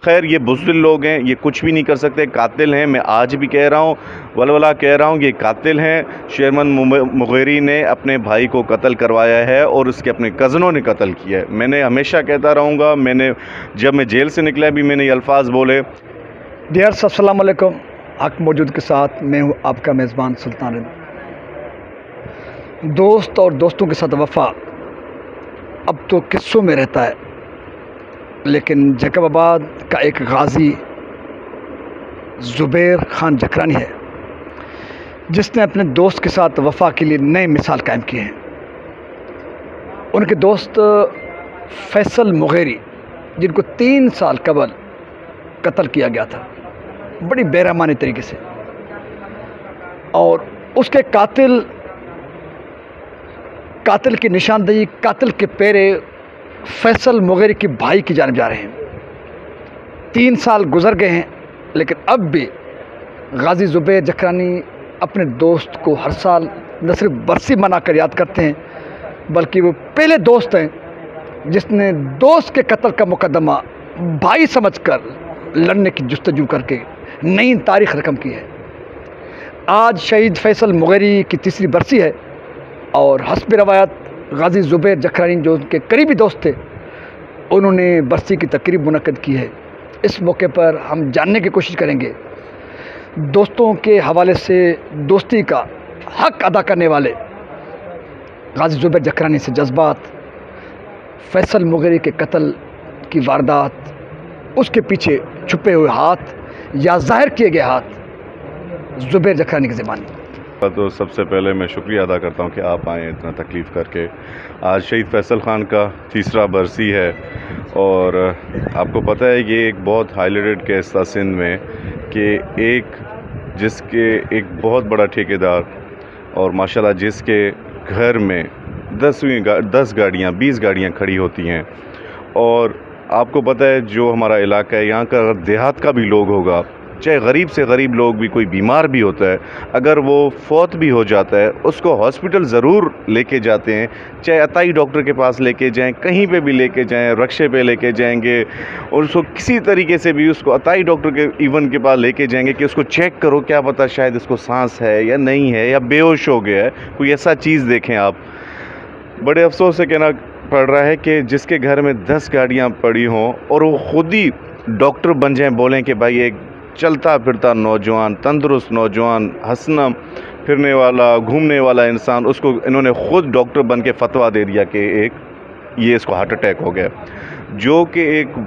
खैर ये बुज़दिल लोग हैं, ये कुछ भी नहीं कर सकते, कातिल हैं। मैं आज भी कह रहा हूँ, वलवला कह रहा हूँ, ये कातिल हैं। शेरमन मुगेरी ने अपने भाई को कत्ल करवाया है और उसके अपने कज़नों ने कत्ल किया है। मैंने हमेशा कहता रहूँगा, जब मैं जेल से निकला भी मैंने ये अल्फाज बोले। डियर्स अस्सलाम वालेकुम। हक मौजूद के साथ मैं हूँ आपका मेज़बान सुल्तान रिंद। दोस्त और दोस्तों के साथ वफ़ा अब तो किस्सों में रहता है, लेकिन जैकबाबाद का एक गाज़ी ज़ुबैर खान जकरानी है जिसने अपने दोस्त के साथ वफ़ा के लिए नई मिसाल कायम की है। उनके दोस्त फैसल मुगेरी, जिनको 3 साल कबल कत्ल किया गया था बड़ी बेरहमानी तरीके से, और उसके कातिल की निशानदेही, कातिल के पेरे फैसल मुगेरी के भाई की जानिब जा रहे हैं। 3 साल गुजर गए हैं, लेकिन अब भी गाज़ी ज़ुबैर जकरानी अपने दोस्त को हर साल न सिर्फ बरसी मनाकर याद करते हैं, बल्कि वो पहले दोस्त हैं जिसने दोस्त के कत्ल का मुकदमा भाई समझकर लड़ने की जुस्तजू करके नई तारीख रकम की है। आज शहीद फैसल मुगेरी की 3री बरसी है और हस्ब रवायत गाज़ी ज़ुबैर जकरानी जो उनके करीबी दोस्त थे, उन्होंने बरसी की तकरीब मुनक्किद की है। इस मौके पर हम जानने की कोशिश करेंगे दोस्तों के हवाले से दोस्ती का हक अदा करने वाले गाज़ी ज़ुबैर जकरानी से जज्बात, फैसल मुगेरी के कत्ल की वारदात, उसके पीछे छुपे हुए हाथ या ज़ाहिर किए गए हाथ ज़ुबैर जकरानी की ज़बानी। तो सबसे पहले मैं शुक्रिया अदा करता हूँ कि आप आए इतना तकलीफ़ करके। आज शहीद फैसल ख़ान का 3रा बरसी है और आपको पता है ये एक बहुत हाईलाइटेड केस था सिंध में कि जिसके एक बहुत बड़ा ठेकेदार और माशाल्लाह जिसके घर में 10 गाड़ियाँ 20 गाड़ियाँ खड़ी होती हैं। और आपको पता है जो हमारा इलाका है यहाँ का, अगर देहात का भी लोग होगा, चाहे गरीब से गरीब लोग भी, कोई बीमार भी होता है, अगर वो फौत भी हो जाता है उसको हॉस्पिटल ज़रूर लेके जाते हैं, चाहे अताई डॉक्टर के पास लेके जाएं, कहीं पे भी लेके जाएं, रक्शे पे लेके जाएंगे और उसको किसी तरीके से भी उसको अताई डॉक्टर के इवन के पास लेके जाएंगे कि उसको चेक करो, क्या पता शायद इसको सांस है या नहीं है या बेहोश हो गया है, कोई ऐसा चीज़ देखें आप। बड़े अफसोस से कहना पड़ रहा है कि जिसके घर में 10 गाड़ियाँ पड़ी हों और वो खुद ही डॉक्टर बन जाएँ, बोलें कि भाई एक चलता फिरता नौजवान, तंदुरुस्त नौजवान, हंसना फिरने वाला, घूमने वाला इंसान, उसको इन्होंने ख़ुद डॉक्टर बन के फतवा दे दिया कि ये इसको हार्ट अटैक हो गया, जो कि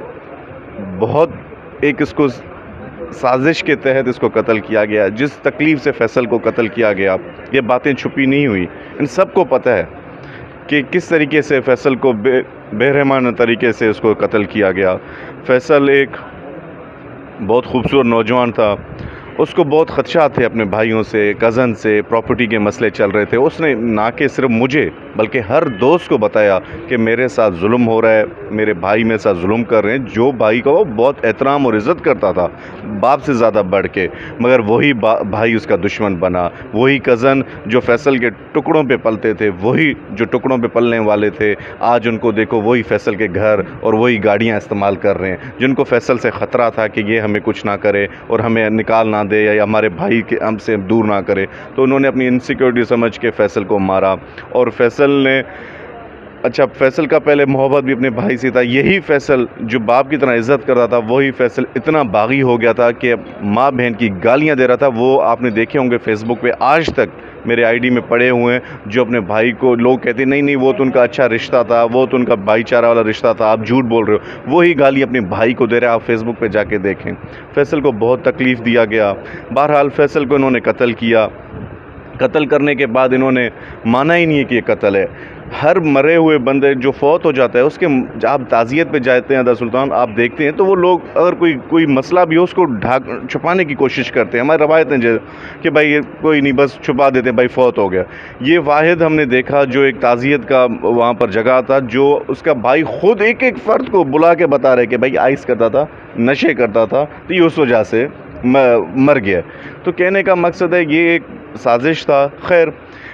इसको साजिश के तहत इसको कत्ल किया गया। जिस तकलीफ़ से फैसल को कत्ल किया गया, ये बातें छुपी नहीं हुई, इन सबको पता है कि किस तरीके से फैसल को बेरहमाना तरीके से उसको कत्ल किया गया। फैसल एक बहुत खूबसूरत नौजवान था, उसको बहुत ख़दशात थे अपने भाइयों से, कज़न से, प्रॉपर्टी के मसले चल रहे थे। उसने ना कि सिर्फ मुझे बल्कि हर दोस्त को बताया कि मेरे साथ जुल्म हो रहा है, मेरे भाई मेरे साथ जुल्म कर रहे हैं। जो भाई का वो बहुत एहतराम और इज़्ज़त करता था, बाप से ज़्यादा बढ़ के, मगर वही भाई उसका दुश्मन बना। वही कज़न जो फैसल के टुकड़ों पे पलते थे, वही जो टुकड़ों पे पलने वाले थे, आज उनको देखो वही फैसल के घर और वही गाड़ियाँ इस्तेमाल कर रहे हैं। जिनको फैसल से ख़तरा था कि ये हमें कुछ ना करे और हमें निकाल ना दे या हमारे भाई के हमसे दूर ना करे, तो उन्होंने अपनी इनसिक्योरिटी समझ के फैसल को मारा। और फैसल ने फैसल का पहले मोहब्बत भी अपने भाई से था। यही फैसल जो बाप की तरह इज़्ज़त करता था, वही फैसल इतना बागी हो गया था कि माँ बहन की गालियाँ दे रहा था। वो आपने देखे होंगे फेसबुक पे, आज तक मेरे आईडी में पड़े हुए हैं, जो अपने भाई को लोग कहते नहीं वो तो उनका अच्छा रिश्ता था, वो तो उनका भाईचारा वाला रिश्ता था, आप झूठ बोल रहे हो। वही गाली अपने भाई को दे रहे हैं, आप फेसबुक पे जाके देखें। फैसल को बहुत तकलीफ़ दिया गया। बहरहाल फैसल को इन्होंने कत्ल किया। कत्ल करने के बाद इन्होंने माना ही नहीं है कि ये कत्ल है। हर मरे हुए बंदे जो फौत हो जाता है उसके आप ताज़ियत पे जाते हैं अदा सुल्तान, आप देखते हैं तो वो लोग अगर कोई मसला भी हो उसको छुपाने की कोशिश करते हैं। हमारी रवायतें जो कि भाई ये कोई नहीं, बस छुपा देते हैं, भाई फौत हो गया। ये वाहिद हमने देखा जो एक ताज़ियत का वहाँ पर जगह था, जो उसका भाई ख़ुद एक फ़र्द को बुला के बता रहे कि भाई आइस करता था, नशे करता था, तो ये उस वजह से मर गया। तो कहने का मकसद है ये एक साजिश था। खैर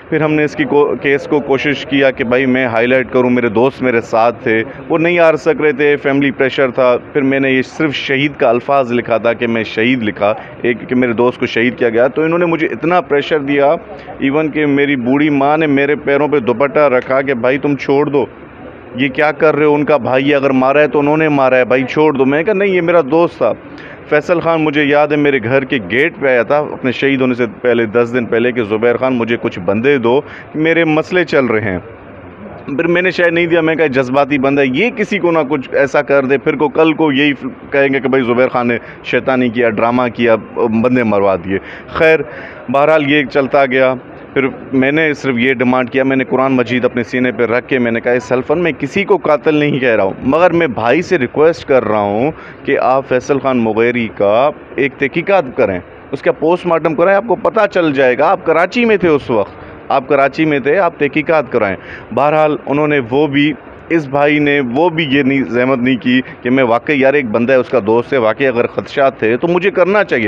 फिर हमने इसकी केस को कोशिश किया कि भाई मैं हाईलाइट करूं, मेरे दोस्त मेरे साथ थे, वो नहीं आ सक रहे थे, फैमिली प्रेशर था। फिर मैंने ये सिर्फ शहीद का अल्फाज लिखा था कि मैं शहीद लिखा, एक कि मेरे दोस्त को शहीद किया गया। तो इन्होंने मुझे इतना प्रेशर दिया, इवन कि मेरी बूढ़ी माँ ने मेरे पैरों पर दुपट्टा रखा कि भाई तुम छोड़ दो, ये क्या कर रहे हो, उनका भाई अगर मारा है तो उन्होंने मारा है, भाई छोड़ दो। मैंने कहा नहीं, ये मेरा दोस्त था। फैसल खान मुझे याद है मेरे घर के गेट पे आया था अपने शहीद होने से पहले 10 दिन पहले कि ज़ुबैर खान मुझे कुछ बंदे दो, मेरे मसले चल रहे हैं। फिर मैंने शायद नहीं दिया, मैं कहा जज्बाती बंदा है, ये किसी को ना कुछ ऐसा कर दे, फिर को कल को यही कहेंगे कि भाई ज़ुबैर खान ने शैतानी किया, ड्रामा किया, बंदे मरवा दिए। खैर बहरहाल ये चलता गया। फिर मैंने सिर्फ ये डिमांड किया, मैंने कुरान मजीद अपने सीने पर रख के मैंने कहा इस सल्फन में किसी को कातिल नहीं कह रहा हूँ, मगर मैं भाई से रिक्वेस्ट कर रहा हूँ कि आप फैसल खान मुगैरी का एक तहकीकात करें, उसका पोस्टमार्टम कराएं, आपको पता चल जाएगा। आप कराची में थे उस वक्त, आप कराची में थे, आप तहकीकात कराएं। बहरहाल उन्होंने वो भी, इस भाई ने वो भी ये नहीं ज़हमत नहीं की कि मैं वाकई यार एक बंदा है, उसका दोस्त है, वाकई अगर ख़दशात थे तो मुझे करना चाहिए,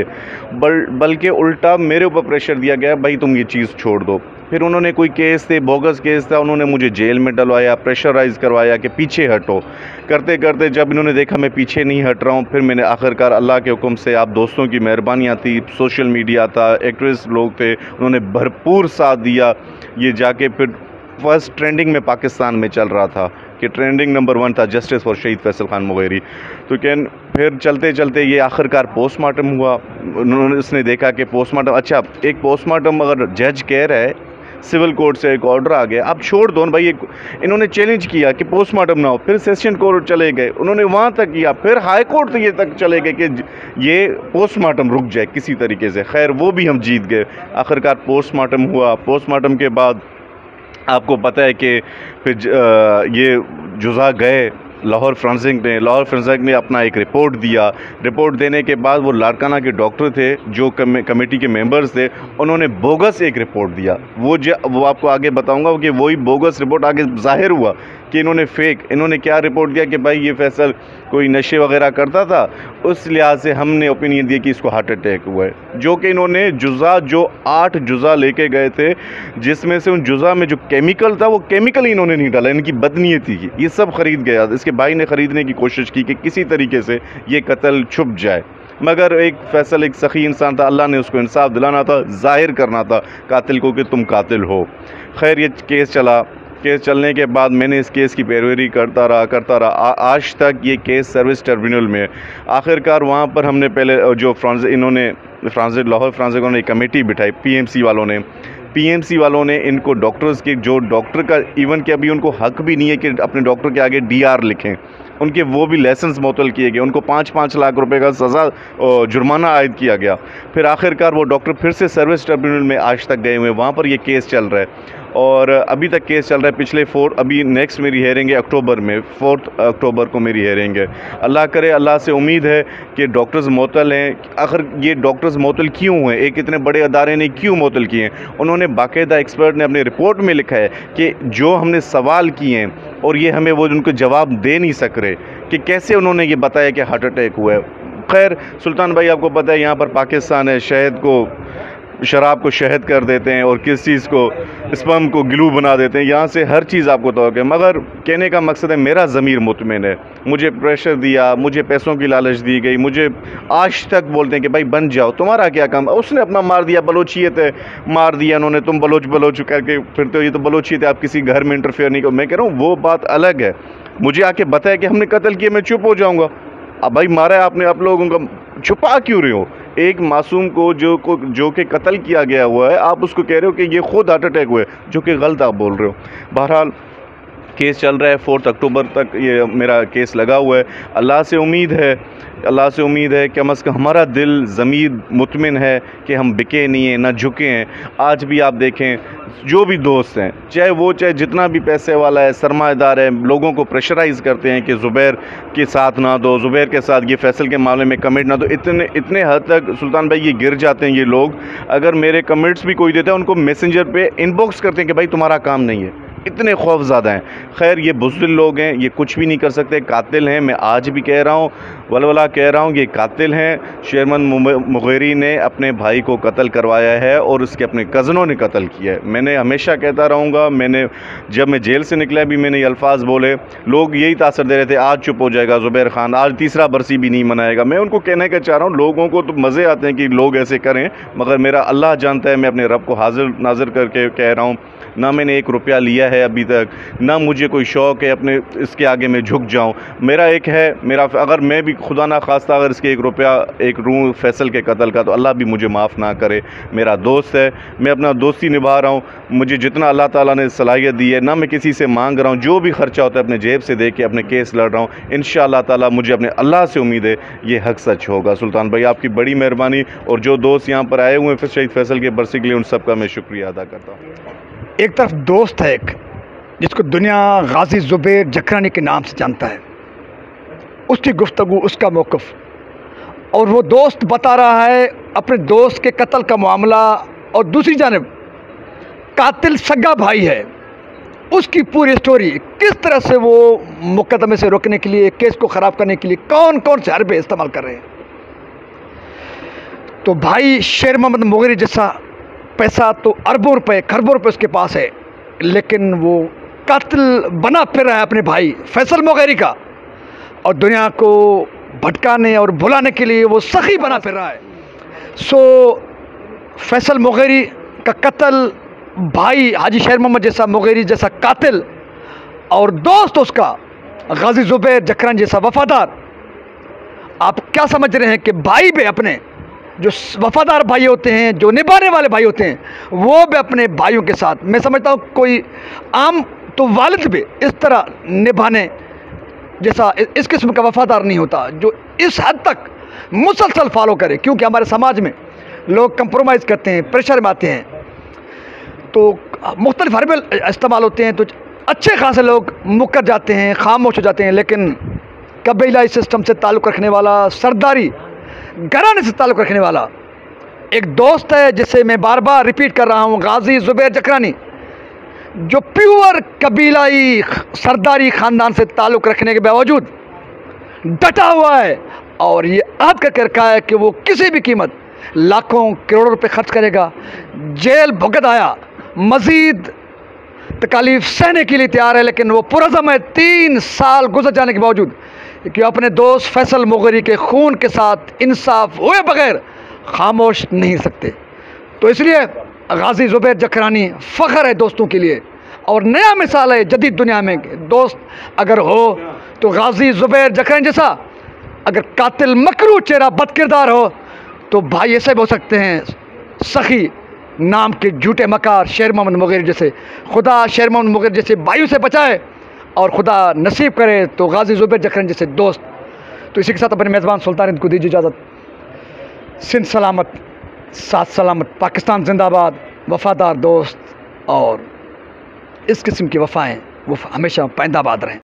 बल्कि उल्टा मेरे ऊपर प्रेशर दिया गया, भाई तुम ये चीज़ छोड़ दो। फिर उन्होंने कोई केस थे, बोगस केस था, उन्होंने मुझे जेल में डलवाया, प्रेशराइज़ करवाया कि पीछे हटो। करते करते जब इन्होंने देखा मैं पीछे नहीं हट रहा हूँ, फिर मैंने आखिरकार अल्लाह के हुक्म से, आप दोस्तों की मेहरबानियाँ थी, सोशल मीडिया था, एक्टिविस्ट लोग थे, उन्होंने भरपूर साथ दिया। ये जाके फिर फर्स्ट ट्रेंडिंग में पाकिस्तान में चल रहा था कि ट्रेंडिंग नंबर 1 था जस्टिस फॉर शहीद फैसल खान मुगैरी। तो फिर चलते चलते ये आखिरकार पोस्टमार्टम हुआ। उन्होंने उसने देखा कि पोस्टमार्टम, अच्छा एक पोस्टमार्टम अगर जज कह रहा है, सिविल कोर्ट से एक ऑर्डर आ गया, आप छोड़ दो भाई। इन्होंने चैलेंज किया कि पोस्टमार्टम ना हो, फिर सेशन कोर्ट चले गए, उन्होंने वहाँ तक किया, फिर हाई कोर्ट ये तक चले गए कि ये पोस्टमार्टम रुक जाए किसी तरीके से। खैर वो भी हम जीत गए, आखिरकार पोस्टमार्टम हुआ। पोस्टमार्टम के बाद आपको पता है कि फिर ये जुज़ा गए लाहौर फोरेंसिक ने अपना एक रिपोर्ट दिया। रिपोर्ट देने के बाद वो लाड़काना के डॉक्टर थे जो कमेटी के मेंबर्स थे, उन्होंने बोगस एक रिपोर्ट दिया। वो आपको आगे बताऊंगा कि वही बोगस रिपोर्ट आगे जाहिर हुआ कि इन्होंने क्या रिपोर्ट दिया कि भाई ये फैसल कोई नशे वगैरह करता था, उस लिहाज से हमने ओपिनियन दिया कि इसको हार्ट अटैक हुआ है। जो कि इन्होंने जो 8 जुज़ा लेके गए थे, जिसमें से उन जुज़ा में जो केमिकल था वो केमिकल ही इन्होंने नहीं डाला, इनकी बदनीयती की, ये सब ख़रीद गया। इसके भाई ने ख़रीदने की कोशिश की कि किसी तरीके से ये कत्ल छुप जाए, मगर एक फैसल एक सखी इंसान था, अल्लाह ने उसको इंसाफ दिलाना था, जाहिर करना था कातिल को कि तुम कातिल हो। खैर ये केस चला। केस चलने के बाद मैंने इस केस की पैरवी करता रहा। आज तक ये केस सर्विस ट्रिब्यूनल में। आखिरकार वहाँ पर हमने पहले जो लाहौर फ्रांसिक ने कमेटी बिठाई, पीएमसी वालों ने इनको डॉक्टर्स के, जो डॉक्टर का इवन कि अभी उनको हक भी नहीं है कि अपने डॉक्टर के आगे DR लिखें, उनके वो भी लाइसेंस मुअत्तल किए गए, उनको 5-5 लाख रुपए का सज़ा जुर्माना आयद किया गया। फिर आखिरकार वो डॉक्टर फिर से सर्विस ट्रिब्यूनल में आज तक गए हुए, वहाँ पर ये केस चल रहा है और अभी तक केस चल रहा है। पिछले अभी नेक्स्ट मेरी हेयरिंग है अक्टूबर में, 4 अक्टूबर को मेरी हेयरिंग है। अल्लाह करे, अल्लाह से उम्मीद है कि डॉक्टर्स मुअत्तल हैं। आखिर ये डॉक्टर्स मुअत्तल क्यों हुए, एक इतने बड़े अदारे ने क्यों मुअत्तल किए हैं? उन्होंने बाकायदा एक्सपर्ट ने अपनी रिपोर्ट में लिखा है कि जो हमने सवाल किए हैं और ये हमें वो उनको जवाब दे नहीं सक रहे कि कैसे उन्होंने ये बताया कि हार्ट अटैक हुआ है। खैर सुल्तान भाई आपको पता है यहाँ पर पाकिस्तान है, शराब को शहद कर देते हैं और किस चीज़ को, स्पर्म को ग्लू बना देते हैं, यहाँ से हर चीज़ आपको तो है। मगर कहने का मकसद है मेरा ज़मीर मुतमिन है। मुझे प्रेशर दिया, मुझे पैसों की लालच दी गई, मुझे आज तक बोलते हैं कि भाई बन जाओ, तुम्हारा क्या काम। उसने अपना मार दिया, बलोचियत है, मार दिया उन्होंने, तुम बलोच करके फिरते हो, ये तो बलोचियत है, आप किसी घर में इंटरफेयर नहीं करो। मैं कह रहा हूँ वो बात अलग है, मुझे आके बताया कि हमने कत्ल किया, मैं चुप हो जाऊँगा। अब भाई मारा है आपने, आप लोगों का छुपा क्यों रहे हो? एक मासूम को जो कि कत्ल किया गया हुआ है, आप उसको कह रहे हो कि ये खुद हार्ट अटैक हुआ है, जो कि गलत आप बोल रहे हो। बहरहाल केस चल रहा है, 4 अक्टूबर तक ये मेरा केस लगा हुआ है। अल्लाह से उम्मीद है कम अज़ कम हमारा दिल ज़मीर मुतमिन है कि हम बिके नहीं हैं, ना झुके हैं। आज भी आप देखें जो भी दोस्त हैं, चाहे जितना भी पैसे वाला है, सरमाएदार है, लोगों को प्रेशराइज़ करते हैं कि ज़ुबैर के साथ ना दो, ज़ुबैर के साथ ये फैसल के मामले में कमेंट ना दो। इतने हद तक सुल्तान भाई ये गिर जाते हैं ये लोग। अगर मेरे कमेंट्स भी कोई देता है, उनको मैसेंजर पे इनबॉक्स करते हैं कि भाई तुम्हारा काम नहीं है, इतने खौफज़दा हैं। खैर ये बुज़दिल लोग हैं, ये कुछ भी नहीं कर सकते, कातिल हैं। मैं आज भी कह रहा हूँ वलवला कह रहा हूँ ये कातिल हैं। शेरमन मुगेरी ने अपने भाई को कत्ल करवाया है और उसके अपने कज़नों ने कत्ल किया है। मैंने हमेशा कहता रहूँगा, जब मैं जेल से निकला भी मैंने ये अल्फाज बोले, लोग यही तासर दे रहे थे आज चुप हो जाएगा ज़ुबैर खान, आज तीसरा बरसी भी नहीं मनाएगा। मैं उनको कहने का चाह रहा हूँ, लोगों को तो मज़े आते हैं कि लोग ऐसे करें, मगर मेरा अल्लाह जानता है, मैं अपने रब को हाजिर नाजिर करके कह रहा हूँ, ना मैंने एक रुपया लिया है अभी तक, ना मुझे कोई शौक़ है अपने इसके आगे मैं झुक जाऊं। मेरा एक है, अगर मैं भी खुदा ना खास्ता अगर इसके एक रुपया एक रूं फैसल के कत्ल का, तो अल्लाह भी मुझे माफ़ ना करे। मेरा दोस्त है, मैं अपना दोस्ती निभा रहा हूं, मुझे जितना अल्लाह ताला ने सलाहियत दी है, ना मैं किसी से मांग रहा हूं, जो भी खर्चा होता है अपने जेब से दे के अपने केस लड़ रहा हूँ। इंशाअल्लाह ताला मुझे अपने अल्लाह से उम्मीद है ये हक़ सच होगा। सुल्तान भाई आपकी बड़ी मेहरबानी, और जो दोस्त यहाँ पर आए हुए हैं शहीद फैसल के बरसी के लिए, उन सब का मैं शुक्रिया अदा करता हूँ। एक तरफ दोस्त है एक जिसको दुनिया गाजी ज़ुबैर जकरानी के नाम से जानता है, उसकी गुफ्तगू, उसका मौक़िफ़, और वो दोस्त बता रहा है अपने दोस्त के कत्ल का मामला, और दूसरी जानिब कातिल सगा भाई है, उसकी पूरी स्टोरी, किस तरह से वो मुकदमे से रोकने के लिए, केस को ख़राब करने के लिए कौन कौन से हरबे इस्तेमाल कर रहे हैं। तो भाई शेर मोहम्मद मुगेरी जैसा पैसा तो अरबों रुपए खरबों रुपए उसके पास है, लेकिन वो कातिल बना फिर रहा है अपने भाई फैसल मुगेरी का, और दुनिया को भटकाने और भुलाने के लिए वो सखी बना फिर रहा है। सो फैसल मुगेरी का कत्ल, भाई हाजी शेर मोहम्मद जैसा मुगेरी जैसा कातिल, और दोस्त उसका गाजी ज़ुबैर जकरानी जैसा वफादार। आप क्या समझ रहे हैं कि भाई भी अपने जो वफादार भाई होते हैं, जो निभाने वाले भाई होते हैं, वो भी अपने भाइयों के साथ, मैं समझता हूँ कोई आम तो वालिद भी इस तरह निभाने जैसा इस किस्म का वफादार नहीं होता जो इस हद तक मुसलसल फॉलो करे। क्योंकि हमारे समाज में लोग कंप्रोमाइज़ करते हैं, प्रेशर में आते हैं, तो मुख्तलिफ हरबे इस्तेमाल होते हैं, तो अच्छे खासे लोग मुकर जाते हैं, खामोश हो जाते हैं। लेकिन कबीलाई सिस्टम से ताल्लुक़ रखने वाला, सरदारी घराने से ताल्लुक़ रखने वाला एक दोस्त है, जिसे मैं बार बार रिपीट कर रहा हूँ, गाजी ज़ुबैर जकरानी, जो प्योर कबीलाई सरदारी ख़ानदान से ताल्लुक़ रखने के बावजूद डटा हुआ है, और ये अहद करके रखा है कि वो किसी भी कीमत लाखों करोड़ों रुपए खर्च करेगा, जेल भुगत आया, मज़ीद तकालीफ सहने के लिए तैयार है। लेकिन वो पुरज़म है 3 साल गुजर जाने के बावजूद कि अपने दोस्त फैसल मुगेरी के खून के साथ इंसाफ हुए बगैर खामोश नहीं सकते। तो इसलिए गाजी ज़ुबैर जकरानी फ़ख्र है दोस्तों के लिए, और नया मिसाल है जदीद दुनिया में। दोस्त अगर हो तो गाजी ज़ुबैर जकरानी जैसा, अगर कातिल मकरू चेहरा बदकिरदार हो तो भाई ऐसे भी हो सकते हैं सखी नाम के झूठे मकार शेर मोहम्मद मुगेरी जैसे। खुदा शेर मोहम्मद मुगेरी जैसे भाइयों से बचाए, और खुदा नसीब करे तो गाजी ज़ुबैर जकरानी जैसे दोस्त। तो इसी के साथ अपने मेज़बान सुल्तान को दीजिए इजाज़त। सिंध सलामत, साथ सलामत, पाकिस्तान जिंदाबाद। वफ़ादार दोस्त और इस किस्म की वफ़ाएँ वो हमेशा पैदाबाद रहें।